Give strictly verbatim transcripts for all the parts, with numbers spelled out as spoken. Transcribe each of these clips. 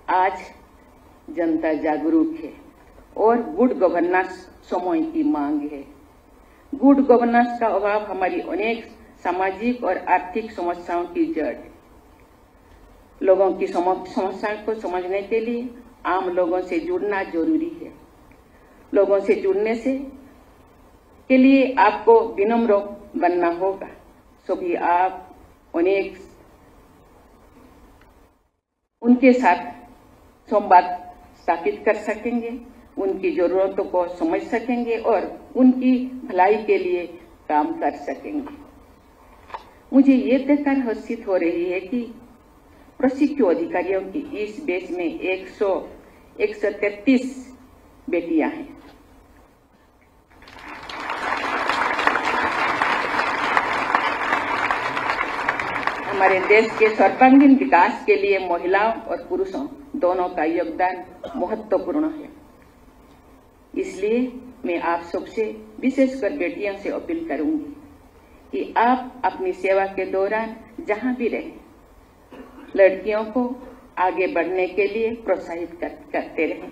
आज जनता जागरूक है और गुड गवर्नेंस समय की मांग है। गुड गवर्नेंस का अभाव हमारी अनेक सामाजिक और आर्थिक समस्याओं की जड़ है। लोगों की समस्याओं को समझने के लिए आम लोगों से जुड़ना जरूरी है। लोगों से जुड़ने से के लिए आपको विनम्र बनना होगा, सभी आप अनेक उनके साथ संवाद स्थापित कर सकेंगे, उनकी जरूरतों को समझ सकेंगे और उनकी भलाई के लिए काम कर सकेंगे। मुझे ये देखकर हर्षित हो रही है कि प्रशिक्षु अधिकारियों की इस बैच में एक सौ एक सौ तैतीस बेटियां हैं। हमारे देश के सर्वांगीण विकास के लिए महिलाओं और पुरुषों दोनों का योगदान महत्वपूर्ण है। इसलिए मैं आप सबसे, विशेषकर बेटियों से अपील करूंगी कि आप अपनी सेवा के दौरान जहां भी रहें, लड़कियों को आगे बढ़ने के लिए प्रोत्साहित कर, करते रहें।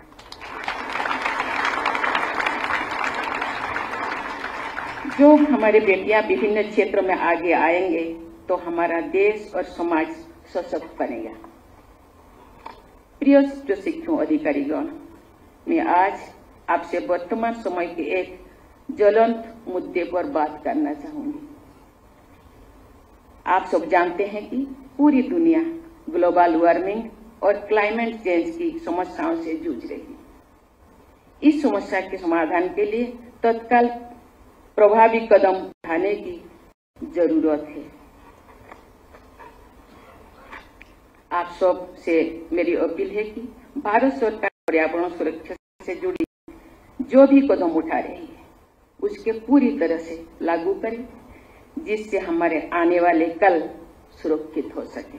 जो हमारे बेटियां विभिन्न क्षेत्रों में आगे आएंगे तो हमारा देश और समाज सशक्त बनेगा। प्रिय प्रशिक्षु अधिकारीगण, मैं आज आपसे वर्तमान समय के एक ज्वलंत मुद्दे पर बात करना चाहूंगी। आप सब जानते हैं कि पूरी दुनिया ग्लोबल वार्मिंग और क्लाइमेट चेंज की समस्याओं से जूझ रही है। इस समस्या के समाधान के लिए तत्काल प्रभावी कदम उठाने की जरूरत है। आप सब से मेरी अपील है कि भारत सरकार पर्यावरण सुरक्षा से जुड़ी जो भी कदम उठा रही है उसके पूरी तरह से लागू करें, जिससे हमारे आने वाले कल सुरक्षित हो सके।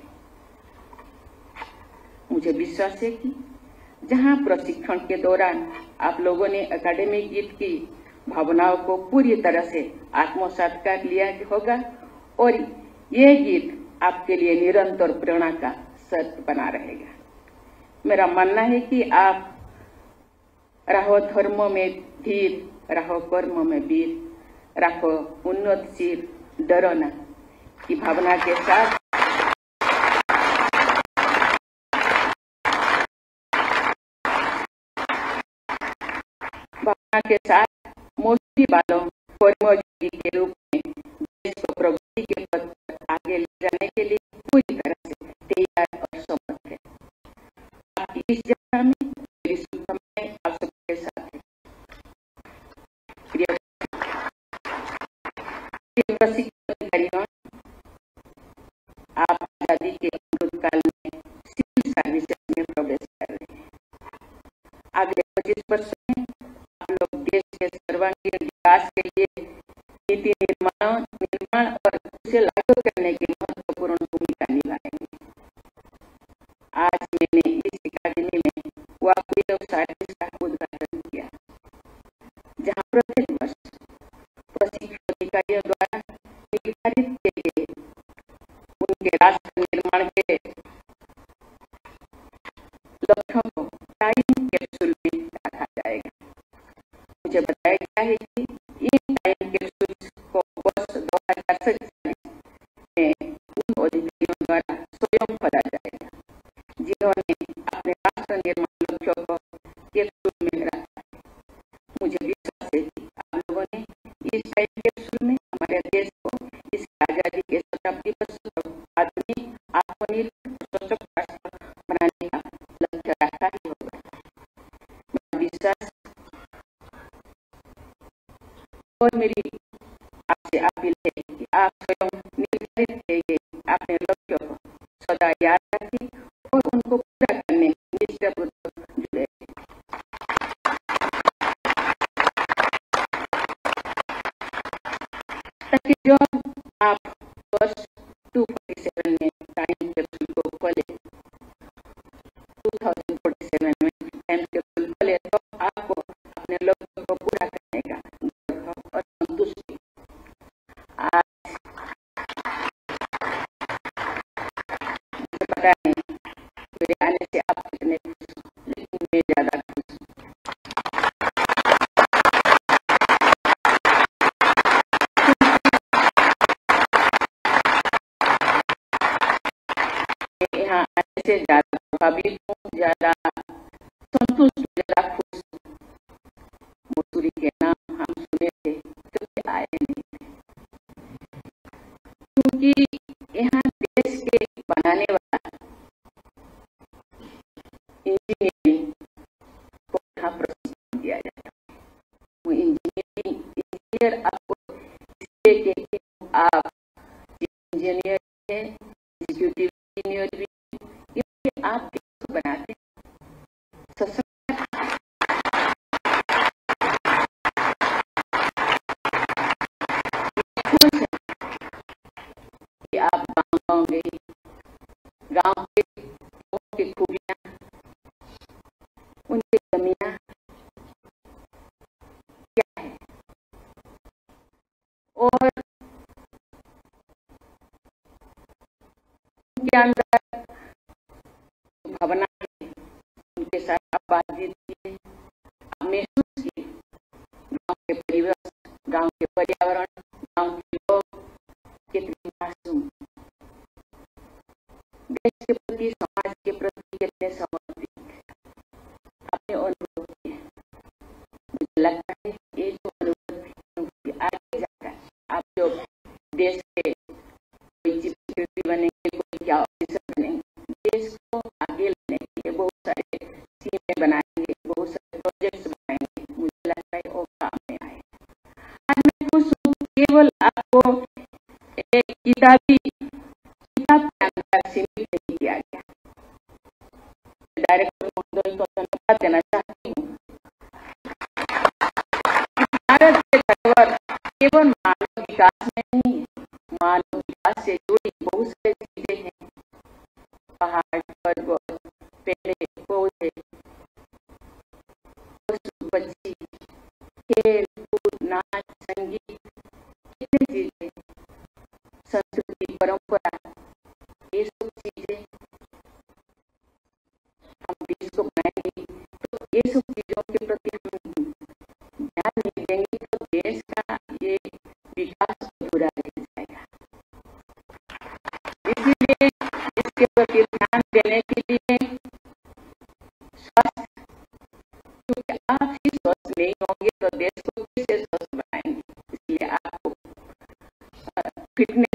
मुझे विश्वास है कि जहां प्रशिक्षण के दौरान आप लोगों ने एकेडमिक गीत की भावनाओं को पूरी तरह से आत्मसात कर लिया होगा और ये गीत आपके लिए निरंतर प्रेरणा का सत्य बना रहेगा। मेरा मानना है कि आप रहो धर्म में धीर, रहो कर्म में वीर, रखो उन्नत सिर, डरो न की भावना के साथ भावना के साथ मौसमी बालों कर्मयोगी के रूप में देश को प्रगति के पथ पर आगे ले जाने के लिए पूरी तरह से तैयार और समर्थ है। आपकी इस यात्रा में मेरी शुभकामनाएं आप सबके साथ है। प्रिय प्रशिक्षण अधिकारियों, आप आजादी के अमृत काल में सिविल सर्विसेज में प्रवेश कर रहे हैं। अगले पच्चीस वर्ष में आप लोग देश के सर्वांगीण विकास के लिए नीति निर्माण निर्माण और उसे लागू करने की महत्वपूर्ण भूमिका निभाएंगे। आज मैंने इस अकादमी में वाकई सर्विस का उद्घाटन किया, जहां प्रत्येक वर्ष प्रशिक्षु अधिकारियों द्वारा निर्धारित किए गए उनके राष्ट्र निर्माण के लक्ष्यों को टाइम कैप्सूल में रखा जाएगा। मुझे बताया गया है कि इन टाइम कैप्सूल्स को वर्ष दो हजार सैंतालीस में उन अधिकारियों द्वारा स्वयं खोला जाएगा जिन्होंने अपने राष्ट्र निर्माण लक्ष्यों को कैप्सूल में रखा है। मुझे विश्वास है कि आप लोगों ने इस टाइम कैप्सूल में हमारे देश को इसकी आजादी के शताब्दी वर्ष आधुनिक आत्मनिर्भर सशक्त राष्ट्र बनाने का लक्ष्य रखा ही होगा। मेरा विश्वास और मेरी आपसे अपील है कि आप स्वयं निर्धारित किए गए अपने लक्ष्यों को सदा याद रखें और उनको पूरा करने में निष्ठापूर्वक जुड़े। ताकि जो आप वर्ष दो हज़ार सैंतालीस में टाइम कैप्सूल को खोले दो हज़ार सैंतालीस में टाइम कैप्सूल खोले तो आपको अपने लक्ष्य को पूरा करने का और संतुष्टि। आज मुझे पता है मेरे आने से से आप कितने खुश हो, लेकिन मैं ज्यादा खुश हूँ। यहाँ आने से ज्यादा प्रभावित हूँ, ज्यादा संतुष्ट, ज्यादा खुश हूँ। मसूरी के नाम हम सुने थे, कभी आए नहीं थे, क्योंकि यहाँ देश के बनाने वाला इंजीनियरिंग को यहाँ प्रशिक्षण दिया जाता है। वो इंजीनियरिंग इंजीनियर आपको इसलिए कहते हैं, आप इंजीनियर हैं, एग्जीक्यूटिव इंजीनियर भी, क्योंकि आप देश को बनाते हैं, सशक्त कि आप गाँव गाँव गए, गाँव के लोगों की खूबियाँ, उनकी कमियाँ क्या है, और उनके अंदर भावना है, उनके साथ आप बातचीत किए, आप महसूस किए गाँव के परिवेश, गाँव के पर्यावरण, गाँव के लोग कितने मासूम, देश के प्रति, समाज के प्रति कितने समर्पित, आपने अनुभव किया। मुझे लगता है ये जो अनुभव आगे जाकर आप जो देश के कोई चीफ सेक्रेटरी बनेंगे, कोई क्या ऑफिसर बनेंगे, देश को आगे लाने के लिए बहुत सारे स्कीमें बनाएंगे, बहुत सारे प्रोजेक्ट्स बनाएंगे, मुझे लगता है वो काम में आए। आज मैं खुश हूँ, केवल आपको एक किताबी किताब के अंदर सीमित नहीं किया गया। डायरेक्टर महोदय को धन्यवाद देना चाहती हूँ। भारत के धरोहर केवल मानव विकास में नहीं है, मानव विकास से जुड़ी बहुत सारी चीजें हैं, पहाड़, पर्वत, पेड़ पौधे, पशु पक्षी, खेल कूद, नाच, संगीत, कितनी चीजें, संस्कृति, परंपरा, ये सब चीजें हम देश को बनाएंगे। तो ये सब चीजों के प्रति हम ध्यान नहीं देंगे तो देश का ये विकास अधूरा रह जाएगा। इसीलिए इसके प्रति ध्यान देने के लिए स्वास्थ्य, क्योंकि आप ही स्वस्थ नहीं होंगे तो देश को कैसे स्वस्थ बनाएंगे। इसलिए आपको फिटनेस